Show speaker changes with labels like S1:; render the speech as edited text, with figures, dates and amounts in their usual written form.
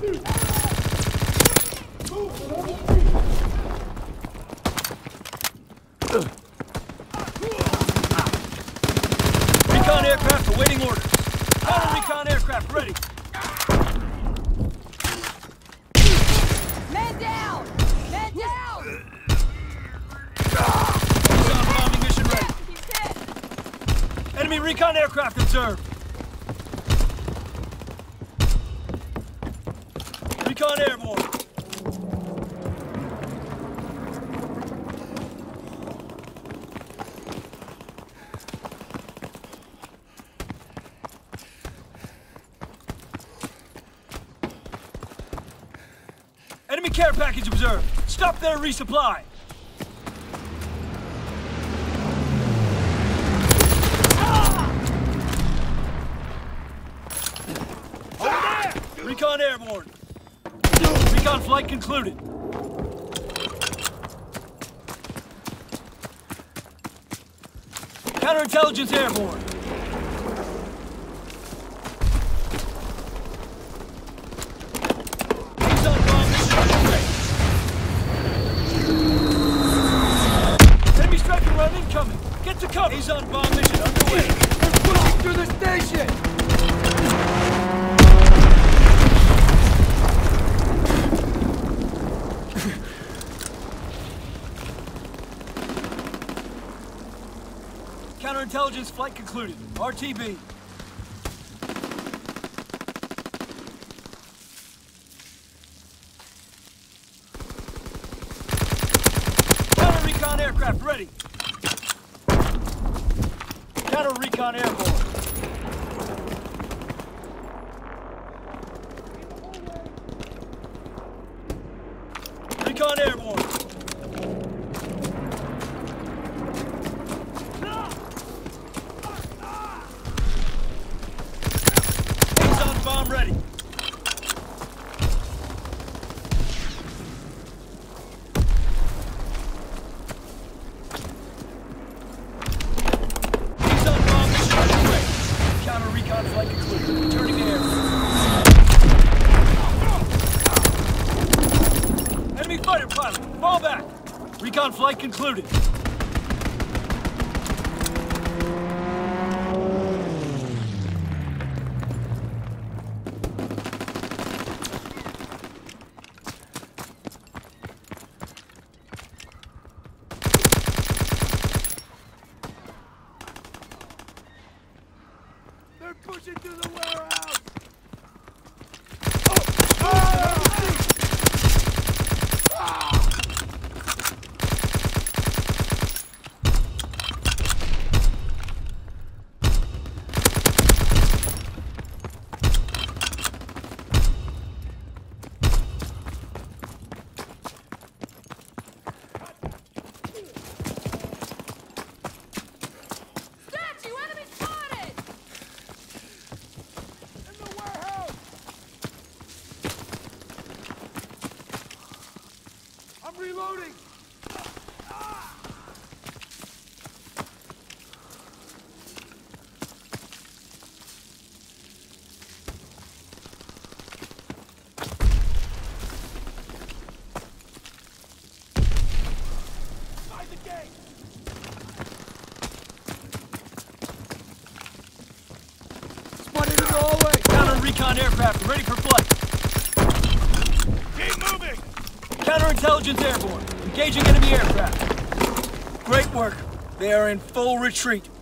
S1: Recon aircraft awaiting orders. Counter-recon aircraft ready.
S2: Man down! Man down!
S1: Recon bombing mission ready.
S2: He's dead!
S1: Enemy recon aircraft observed. Recon airborne. Enemy care package observed. Stop their resupply. Over there! Recon airborne. Recon flight concluded. Counterintelligence airborne. Azon bomb mission underway. Enemy striker run incoming. Get to cover. Azon bomb mission underway.
S3: They're pushing through the station!
S1: Counterintelligence flight concluded. RTB. Counter-recon aircraft ready. Counter-recon airborne. Recon airborne. Azon bomb ready. Azon bomb mission underway. Counter recon flight concluded. Returning to air. Enemy fighter pilot, fall back. Recon flight concluded.
S3: They're pushing through the warehouse!
S2: Statue! Enemy spotted!
S3: In the warehouse! I'm reloading! Inside the gate! Spotted in the hallway!
S1: Counter-recon aircraft ready for flight.
S3: Keep moving!
S1: Counterintelligence airborne. Engaging enemy aircraft. Great work. They are in full retreat.